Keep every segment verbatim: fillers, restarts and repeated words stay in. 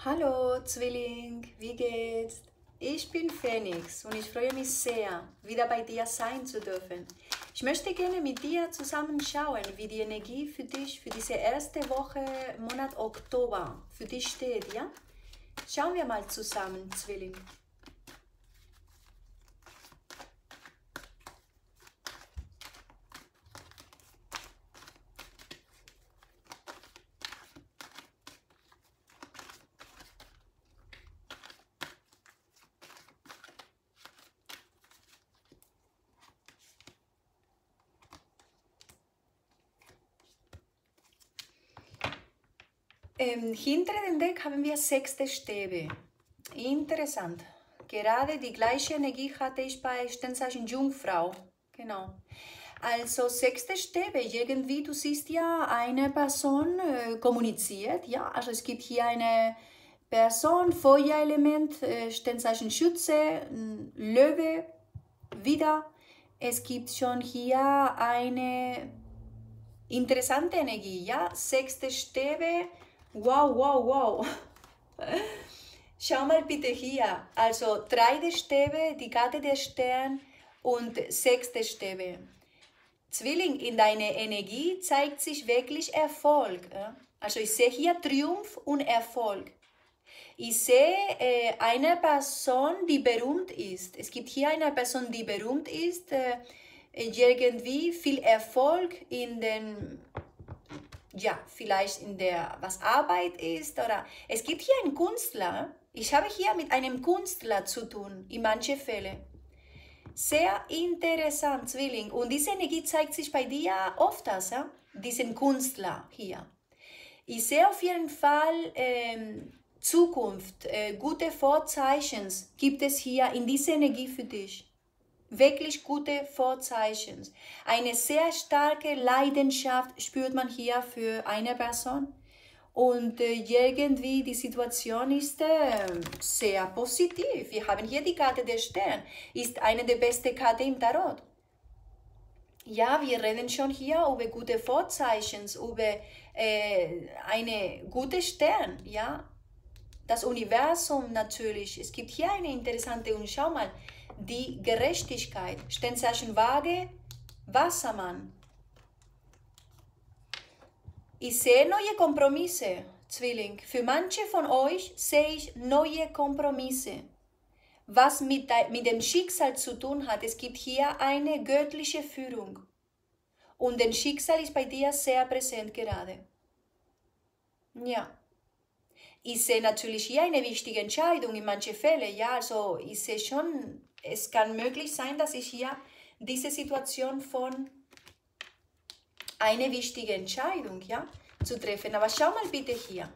Hallo Zwilling, wie geht's? Ich bin Phoenix und ich freue mich sehr, wieder bei dir sein zu dürfen. Ich möchte gerne mit dir zusammen schauen, wie die Energie für dich für diese erste Woche, Monat Oktober, für dich steht, ja? Schauen wir mal zusammen, Zwilling. Ähm, hinter dem Deck haben wir sechste Stäbe. Interessant. Gerade die gleiche Energie hatte ich bei Sternzeichen Jungfrau. Genau. Also sechste Stäbe, irgendwie, du siehst ja, eine Person äh, kommuniziert, ja, also es gibt hier eine Person, Feuerelement, äh, Sternzeichen Schütze, Löwe, wieder. Es gibt schon hier eine interessante Energie, ja, sechste Stäbe, wow, wow, wow. Schau mal bitte hier, also drei Stäbe, die Karte der Stern und sechste Stäbe. Zwilling, in deiner Energie zeigt sich wirklich Erfolg. Also ich sehe hier Triumph und Erfolg. Ich sehe äh, eine Person, die berühmt ist. Es gibt hier eine Person, die berühmt ist, äh, irgendwie viel Erfolg in den, ja, vielleicht in der, was Arbeit ist, oder es gibt hier einen Künstler. Ich habe hier mit einem Künstler zu tun, in manchen Fällen. Sehr interessant, Zwilling. Und diese Energie zeigt sich bei dir oft, ja? Diesen Künstler hier. Ich sehe auf jeden Fall ähm, Zukunft, äh, gute Vorzeichen gibt es hier in dieser Energie für dich. Wirklich gute Vorzeichen. Eine sehr starke Leidenschaft spürt man hier für eine Person. Und äh, irgendwie die Situation ist äh, sehr positiv. Wir haben hier die Karte der Stern. Ist eine der besten Karten im Tarot. Ja, wir reden schon hier über gute Vorzeichen, über äh, eine gute Stern. Ja, das Universum natürlich. Es gibt hier eine interessante, und schau mal, die Gerechtigkeit. Sternzeichen Waage, Wassermann. Ich sehe neue Kompromisse, Zwilling. Für manche von euch sehe ich neue Kompromisse. Was mit, mit dem Schicksal zu tun hat, es gibt hier eine göttliche Führung. Und das Schicksal ist bei dir sehr präsent gerade. Ja. Ich sehe natürlich hier eine wichtige Entscheidung in manchen Fällen. Ja, also ich sehe schon, es kann möglich sein, dass ich hier diese Situation von eine wichtige Entscheidung, ja, zu treffen. Aber schau mal bitte hier.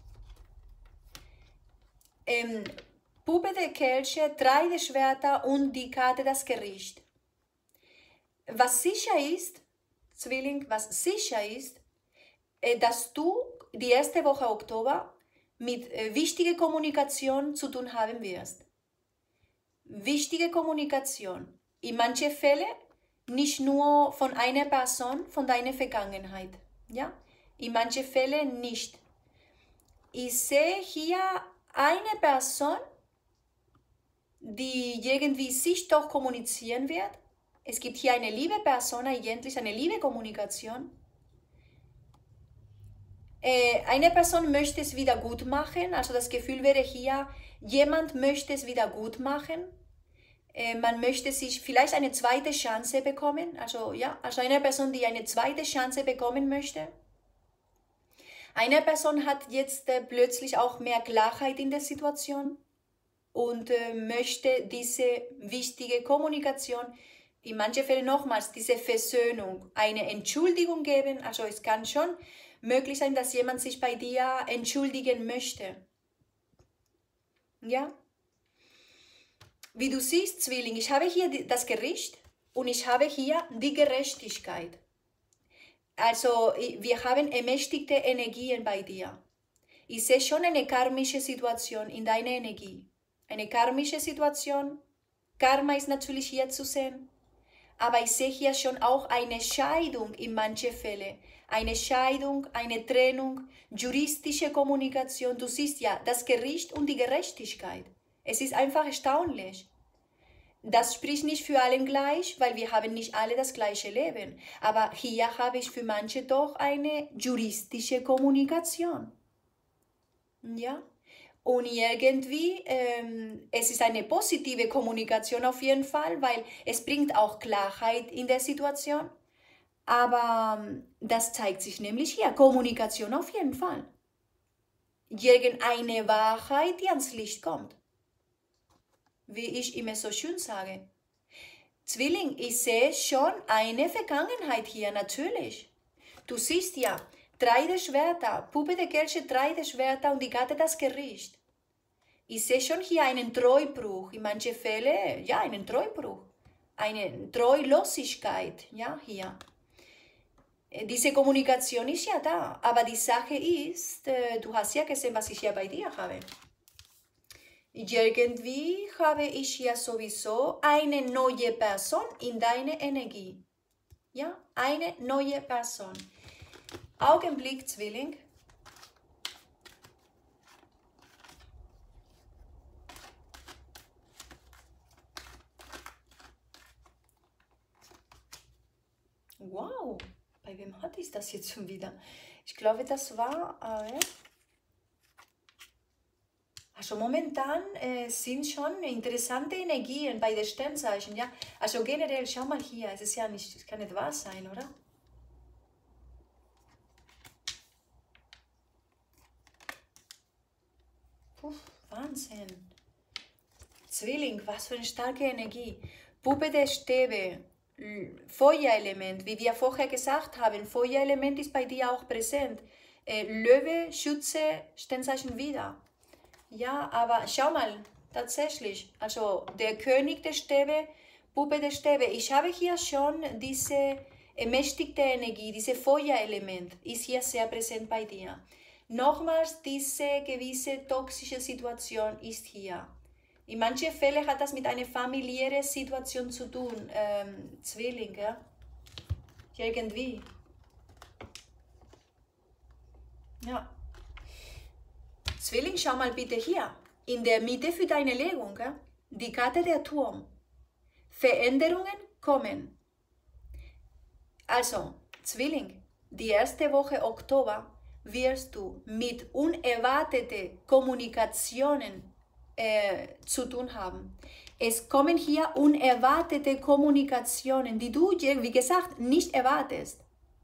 Ähm, Puppe der Kelche, drei der Schwerter und die Karte das Gericht. Was sicher ist, Zwilling, was sicher ist, äh, dass du die erste Woche Oktober mit äh, wichtiger Kommunikation zu tun haben wirst. Wichtige Kommunikation. In manchen Fällen nicht nur von einer Person, von deiner Vergangenheit. Ja? In manchen Fällen nicht. Ich sehe hier eine Person, die irgendwie sich doch kommunizieren wird. Es gibt hier eine liebe Person, eigentlich eine liebe Kommunikation. Äh, eine Person möchte es wieder gut machen, also das Gefühl wäre hier, jemand möchte es wieder gut machen. Man möchte sich vielleicht eine zweite Chance bekommen, also ja, also eine Person, die eine zweite Chance bekommen möchte. Eine Person hat jetzt äh, plötzlich auch mehr Klarheit in der Situation und äh, möchte diese wichtige Kommunikation, in manchen Fällen nochmals diese Versöhnung, eine Entschuldigung geben. Also es kann schon möglich sein, dass jemand sich bei dir entschuldigen möchte. Ja? Wie du siehst, Zwilling, ich habe hier das Gericht und ich habe hier die Gerechtigkeit. Also wir haben ermächtigte Energien bei dir. Ich sehe schon eine karmische Situation in deiner Energie. Eine karmische Situation. Karma ist natürlich hier zu sehen. aber ich sehe hier schon auch eine Scheidung in manchen Fällen. Eine Scheidung, eine Trennung, juristische Kommunikation. Du siehst ja, das Gericht und die Gerechtigkeit. Es ist einfach erstaunlich. Das spricht nicht für alle gleich, weil wir haben nicht alle das gleiche Leben. Aber hier habe ich für manche doch eine juristische Kommunikation. Ja? Und irgendwie, ähm, es ist eine positive Kommunikation auf jeden Fall, weil es bringt auch Klarheit in der Situation. Aber das zeigt sich nämlich hier, Kommunikation auf jeden Fall. Irgendeine Wahrheit, die ans Licht kommt. Wie ich immer so schön sage. Zwilling, ich sehe schon eine Vergangenheit hier, natürlich. Du siehst ja, drei der Schwerter, Puppe der Kelche, drei der Schwerter und die Gatte das Gericht. Ich sehe schon hier einen Treubruch, in manchen Fällen, ja, einen Treubruch. Eine Treulosigkeit, ja, hier. Diese Kommunikation ist ja da, aber die Sache ist, äh, du hast ja gesehen, was ich hier bei dir habe. Irgendwie habe ich hier sowieso eine neue Person in deine Energie. Ja, eine neue Person. Augenblick, Zwilling. Wow. Bei wem hatte ich das jetzt schon wieder? Ich glaube, das war... Äh, also momentan äh, sind schon interessante Energien bei den Sternzeichen. Ja? Also generell, schau mal hier. Es ist ja nicht, es kann nicht wahr sein, oder? Puh, Wahnsinn. Zwilling, was für eine starke Energie. Puppe der Stäbe. Feuerelement, wie wir vorher gesagt haben, Feuerelement ist bei dir auch präsent. Äh, Löwe, Schütze, Sternzeichen wieder. Ja, aber schau mal, tatsächlich, also der König der Stäbe, Puppe der Stäbe, ich habe hier schon diese ermächtigte Energie, diese Feuerelement ist hier sehr präsent bei dir. Nochmals, diese gewisse toxische Situation ist hier. In manchen Fällen hat das mit einer familiären Situation zu tun, ähm, Zwilling, ja? Irgendwie. Ja. Zwilling, schau mal bitte hier, in der Mitte für deine Legung, ja? Die Karte der Turm. Veränderungen kommen. Also, Zwilling, die erste Woche Oktober wirst du mit unerwarteten Kommunikationen Äh, zu tun haben. Es kommen hier unerwartete Kommunikationen, die du, wie gesagt, nicht erwartest.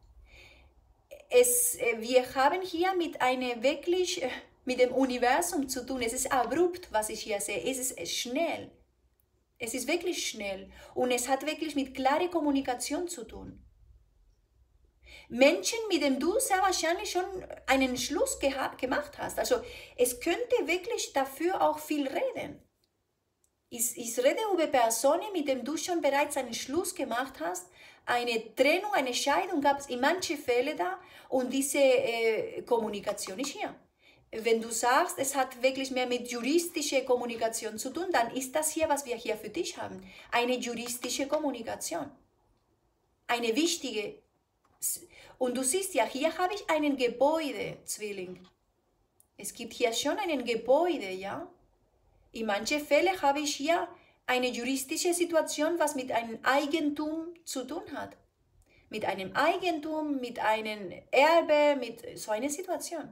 Es, äh, wir haben hier mit einer wirklich, äh, mit dem Universum zu tun. Es ist abrupt, was ich hier sehe. Es ist schnell. Es ist wirklich schnell. Und es hat wirklich mit klarer Kommunikation zu tun. Menschen, mit denen du sehr wahrscheinlich schon einen Schluss gemacht hast. Also es könnte wirklich dafür auch viel reden. Ich, ich rede über Personen, mit denen du schon bereits einen Schluss gemacht hast. Eine Trennung, eine Scheidung gab es in manchen Fällen da und diese äh, Kommunikation ist hier. Wenn du sagst, es hat wirklich mehr mit juristischer Kommunikation zu tun, dann ist das hier, was wir hier für dich haben. Eine juristische Kommunikation. Eine wichtige. Und du siehst ja, hier habe ich einen Gebäude, Zwilling. Es gibt hier schon ein Gebäude, ja. In manchen Fällen habe ich hier eine juristische Situation, was mit einem Eigentum zu tun hat. Mit einem Eigentum, mit einem Erbe, mit so einer Situation.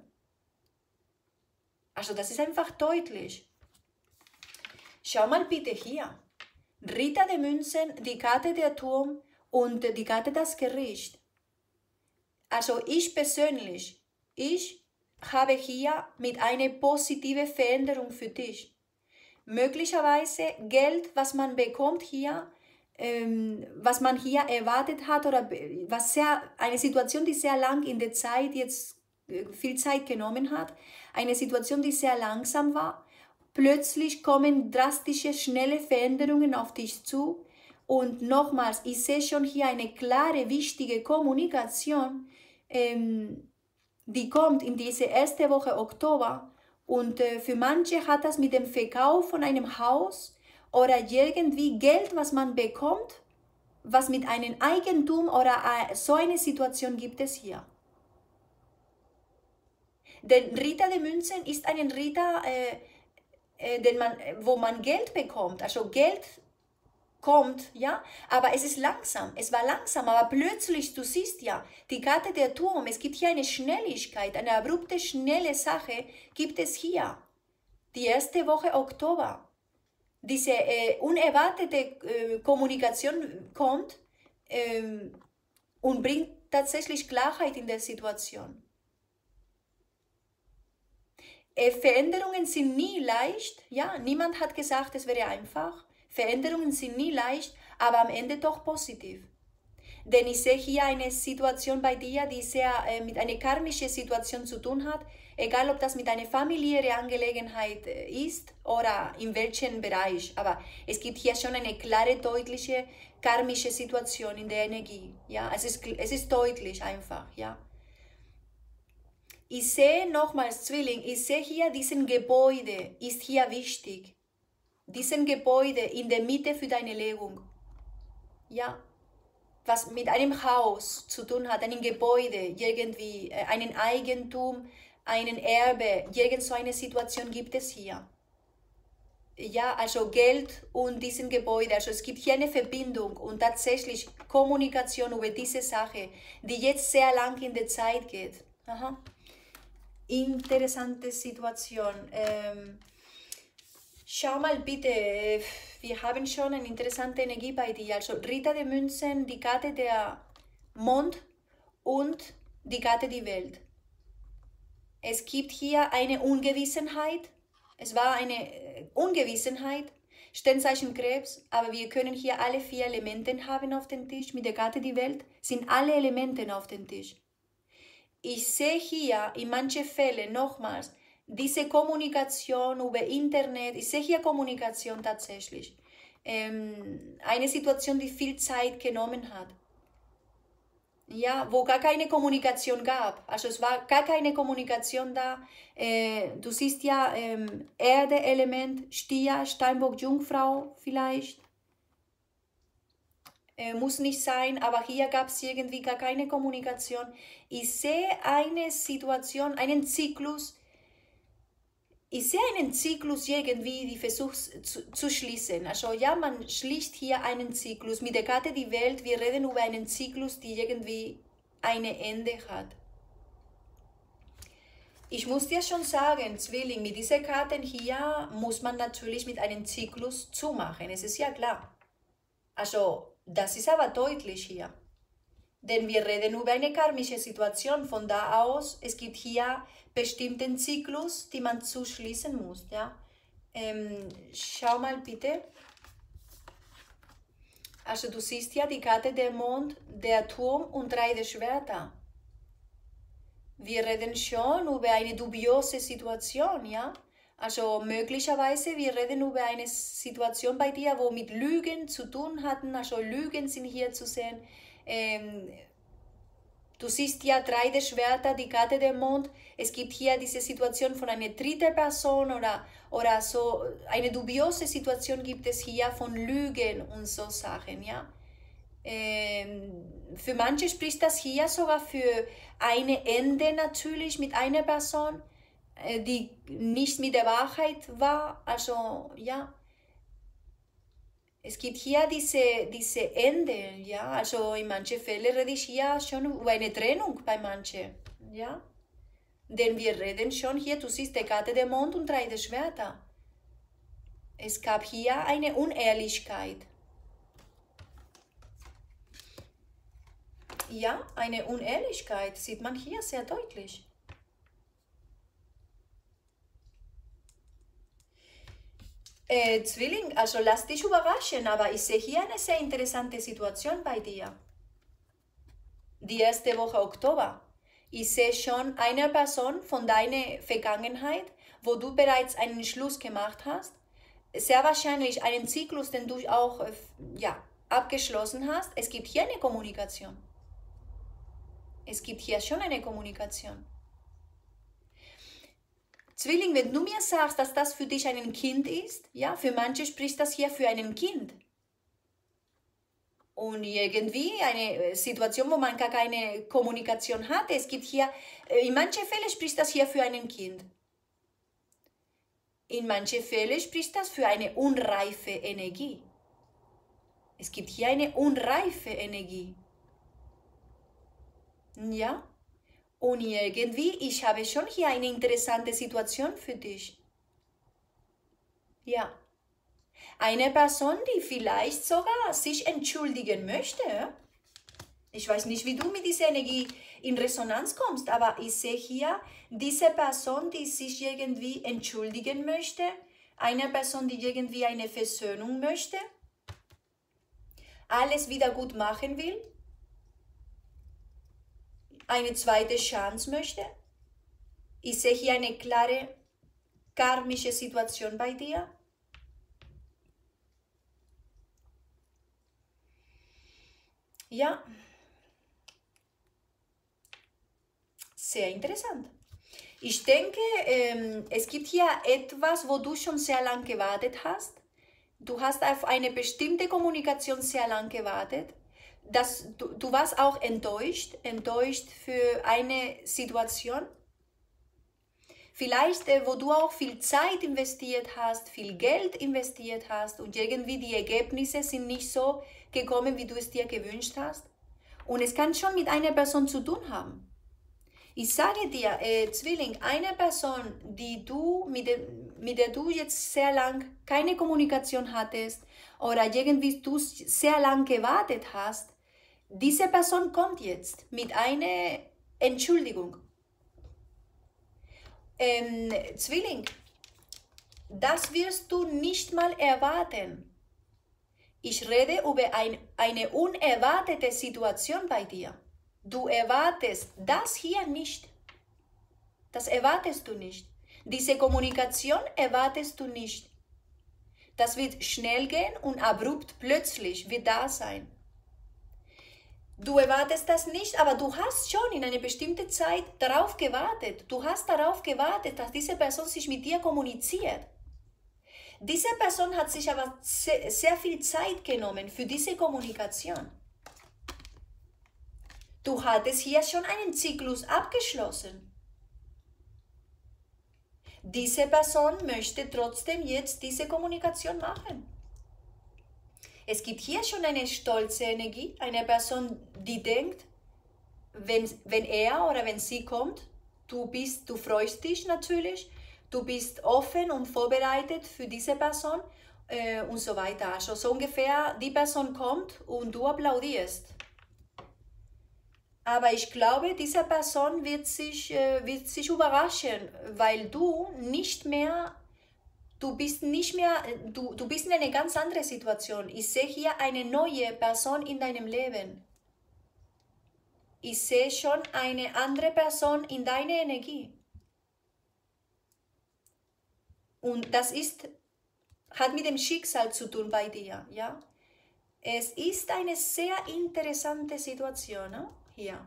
Also das ist einfach deutlich. Schau mal bitte hier. Ritter der Münzen, die Karte der Turm und die Karte das Gericht. Also ich persönlich, ich habe hier mit einer positiven Veränderung für dich. Möglicherweise Geld, was man bekommt hier, ähm, was man hier erwartet hat oder was sehr, eine Situation, die sehr lang in der Zeit jetzt äh, viel Zeit genommen hat, eine Situation, die sehr langsam war. Plötzlich kommen drastische, schnelle Veränderungen auf dich zu. Und nochmals, ich sehe schon hier eine klare, wichtige Kommunikation, ähm, die kommt in diese erste Woche Oktober. Und äh, für manche hat das mit dem Verkauf von einem Haus oder irgendwie Geld, was man bekommt, was mit einem Eigentum oder so eine Situation gibt es hier. Der Ritter der Münzen ist ein Ritter, äh, äh, den man, wo man Geld bekommt, also Geld kommt, ja, aber es ist langsam, es war langsam, aber plötzlich, du siehst ja, die Karte der Turm, es gibt hier eine Schnelligkeit, eine abrupte, schnelle Sache gibt es hier. Die erste Woche Oktober. Diese äh, unerwartete äh, Kommunikation kommt äh, und bringt tatsächlich Klarheit in der Situation. Äh, Veränderungen sind nie leicht, ja, niemand hat gesagt, es wäre einfach. Veränderungen sind nie leicht, aber am Ende doch positiv. Denn ich sehe hier eine Situation bei dir, die sehr äh, mit einer karmischen Situation zu tun hat, egal ob das mit einer familiären Angelegenheit äh, ist oder in welchem Bereich. Aber es gibt hier schon eine klare, deutliche karmische Situation in der Energie. Ja? Es ist, es ist deutlich einfach. Ja? Ich sehe nochmals, Zwilling, ich sehe hier diesen Gebäude, ist hier wichtig. Diesen Gebäude in der Mitte für deine Legung. Ja, was mit einem Haus zu tun hat, einem Gebäude, irgendwie, äh, einen Eigentum, einen Erbe, irgend so eine Situation gibt es hier. Ja, also Geld und diesen Gebäude, also es gibt hier eine Verbindung und tatsächlich Kommunikation über diese Sache, die jetzt sehr lang in der Zeit geht. Aha. Interessante Situation. Ähm, Schau mal bitte, wir haben schon eine interessante Energie bei dir. Also Ritter der Münzen, die Karte der Mond und die Karte die Welt. Es gibt hier eine Ungewissenheit. Es war eine Ungewissenheit, Sternzeichen Krebs, aber wir können hier alle vier Elemente haben auf dem Tisch. Mit der Karte die Welt sind alle Elemente auf dem Tisch. Ich sehe hier in manchen Fällen nochmals, diese Kommunikation über Internet, ich sehe hier Kommunikation tatsächlich. Ähm, eine Situation, die viel Zeit genommen hat. Ja, wo gar keine Kommunikation gab. Also es war gar keine Kommunikation da. Äh, du siehst ja ähm, Erde-Element, Stier, Steinbock, Jungfrau vielleicht. Äh, muss nicht sein, aber hier gab es irgendwie gar keine Kommunikation. Ich sehe eine Situation, einen Zyklus, Ich sehe einen Zyklus irgendwie, die versucht zu, zu schließen. Also ja, man schließt hier einen Zyklus. Mit der Karte die Welt, wir reden über einen Zyklus, die irgendwie ein Ende hat. Ich muss dir schon sagen, Zwilling, mit diesen Karten hier muss man natürlich mit einem Zyklus zumachen. Es ist ja klar. Also das ist aber deutlich hier. Denn wir reden über eine karmische Situation. Von da aus, es gibt hier bestimmten Zyklus, die man zuschließen muss. Ja? Ähm, schau mal bitte. Also du siehst ja die Karte der Mond, der Turm und drei der Schwerter. Wir reden schon über eine dubiose Situation, ja? Also möglicherweise, wir reden über eine Situation bei dir, wo mit Lügen zu tun hatten. Also Lügen sind hier zu sehen. Ähm, Du siehst ja drei der Schwerter, die Karte der Mond. Es gibt hier diese Situation von einer dritten Person oder, oder so. Eine dubiose Situation gibt es hier von Lügen und so Sachen, ja. Ähm, für manche spricht das hier sogar für ein Ende natürlich mit einer Person, äh, die nicht mit der Wahrheit war. Also, ja. Es gibt hier diese, diese Ende, ja, also in manchen Fällen rede ich hier schon über eine Trennung bei manchen, ja. Denn wir reden schon hier, du siehst die Karte der Mond und drei der Schwerter. Es gab hier eine Unehrlichkeit. Ja, eine Unehrlichkeit sieht man hier sehr deutlich. Äh, Zwilling, also lass dich überraschen, aber ich sehe hier eine sehr interessante Situation bei dir. Die erste Woche Oktober. Ich sehe schon eine Person von deiner Vergangenheit, wo du bereits einen Schluss gemacht hast. Sehr wahrscheinlich einen Zyklus, den du auch ja, abgeschlossen hast. Es gibt hier eine Kommunikation. Es gibt hier schon eine Kommunikation. Zwilling, wenn du mir sagst, dass das für dich ein Kind ist, ja, für manche spricht das hier für ein Kind. Und irgendwie eine Situation, wo man gar keine Kommunikation hat. Es gibt hier, in manchen Fällen spricht das hier für ein Kind. In manchen Fällen spricht das für eine unreife Energie. Es gibt hier eine unreife Energie. Ja? Und irgendwie, ich habe schon hier eine interessante Situation für dich. Ja. Eine Person, die vielleicht sogar sich entschuldigen möchte. Ich weiß nicht, wie du mit dieser Energie in Resonanz kommst, aber ich sehe hier diese Person, die sich irgendwie entschuldigen möchte. Eine Person, die irgendwie eine Versöhnung möchte. Alles wieder gut machen will. Eine zweite Chance möchte. Ich sehe hier eine klare karmische Situation bei dir. Ja, sehr interessant. Ich denke, ähm, es gibt hier etwas, wo du schon sehr lange gewartet hast. Du hast auf eine bestimmte Kommunikation sehr lange gewartet. Das, du, du warst auch enttäuscht, enttäuscht für eine Situation. Vielleicht, äh, wo du auch viel Zeit investiert hast, viel Geld investiert hast und irgendwie die Ergebnisse sind nicht so gekommen, wie du es dir gewünscht hast. Und es kann schon mit einer Person zu tun haben. Ich sage dir, äh, Zwilling, eine Person, die du, mit, der, mit der du jetzt sehr lang keine Kommunikation hattest oder irgendwie du sehr lang gewartet hast, diese Person kommt jetzt mit einer Entschuldigung. Ähm, Zwilling, das wirst du nicht mal erwarten. Ich rede über ein, eine unerwartete Situation bei dir. Du erwartest das hier nicht. Das erwartest du nicht. Diese Kommunikation erwartest du nicht. Das wird schnell gehen und abrupt plötzlich wird da sein. Du erwartest das nicht, aber du hast schon in einer bestimmten Zeit darauf gewartet. Du hast darauf gewartet, dass diese Person sich mit dir kommuniziert. Diese Person hat sich aber sehr, sehr viel Zeit genommen für diese Kommunikation. Du hattest hier schon einen Zyklus abgeschlossen. Diese Person möchte trotzdem jetzt diese Kommunikation machen. Es gibt hier schon eine stolze Energie, eine Person, die denkt, wenn, wenn er oder wenn sie kommt, du, bist, du freust dich natürlich, du bist offen und vorbereitet für diese Person äh, und so weiter. Also so ungefähr, die Person kommt und du applaudierst. Aber ich glaube, diese Person wird sich, äh, wird sich überraschen, weil du nicht mehr, du bist nicht mehr, du, du bist in einer ganz anderen Situation. Ich sehe hier eine neue Person in deinem Leben. Ich sehe schon eine andere Person in deiner Energie. Und das ist, hat mit dem Schicksal zu tun bei dir, ja. Es ist eine sehr interessante Situation, ne? Hier.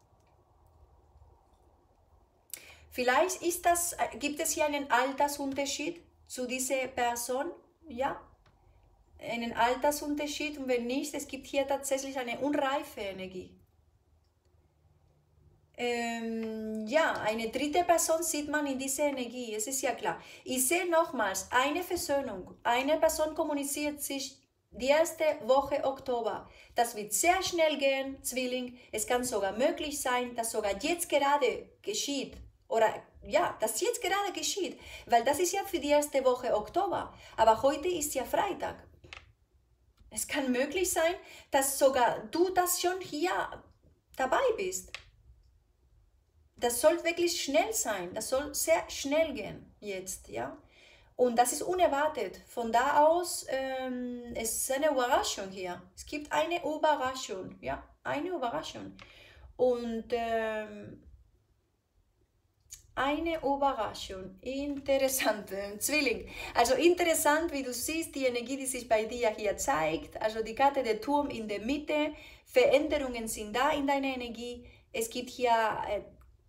Vielleicht ist das, gibt es hier einen Altersunterschied zu dieser Person, ja, einen Altersunterschied, und wenn nicht, es gibt hier tatsächlich eine unreife Energie. Ähm, ja, eine dritte Person sieht man in dieser Energie, es ist ja klar. Ich sehe nochmals eine Versöhnung, eine Person kommuniziert sich die erste Woche Oktober. Das wird sehr schnell gehen, Zwilling. Es kann sogar möglich sein, dass sogar jetzt gerade geschieht. Oder ja, dass jetzt gerade geschieht. Weil das ist ja für die erste Woche Oktober. Aber heute ist ja Freitag. Es kann möglich sein, dass sogar du das schon hier dabei bist. Das soll wirklich schnell sein. Das soll sehr schnell gehen jetzt, ja. Und das ist unerwartet. Von da aus, ähm, es ist eine Überraschung hier. Es gibt eine Überraschung, ja, eine Überraschung. Und ähm, eine Überraschung, interessant, Zwilling. Also interessant, wie du siehst, die Energie, die sich bei dir hier zeigt. Also die Karte der Turm in der Mitte. Veränderungen sind da in deiner Energie. Es gibt hier äh,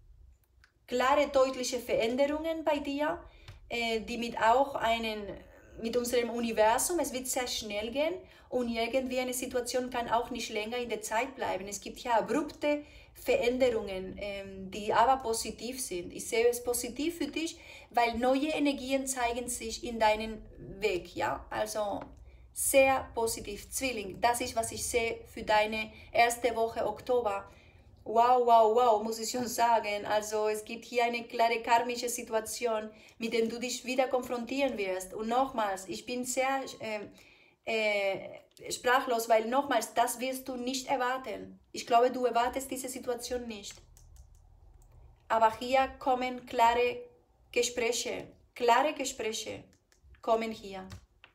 klare, deutliche Veränderungen bei dir, die mit auch einen mit unserem Universum, es wird sehr schnell gehen und irgendwie eine Situation kann auch nicht länger in der Zeit bleiben. Es gibt ja abrupte Veränderungen, ähm, die aber positiv sind. Ich sehe es positiv für dich, weil neue Energien zeigen sich in deinen Weg, ja, also sehr positiv. Zwilling, das ist, was ich sehe für deine erste Woche Oktober. Wow, wow, wow, muss ich schon sagen. Also es gibt hier eine klare karmische Situation, mit der du dich wieder konfrontieren wirst. Und nochmals, ich bin sehr äh, äh, sprachlos, weil nochmals, das wirst du nicht erwarten. Ich glaube, du erwartest diese Situation nicht. Aber hier kommen klare Gespräche, klare Gespräche kommen hier.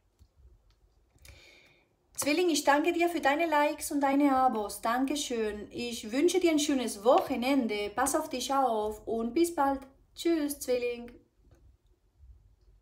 Zwilling, ich danke dir für deine Likes und deine Abos. Dankeschön. Ich wünsche dir ein schönes Wochenende. Pass auf dich auf und bis bald. Tschüss, Zwilling.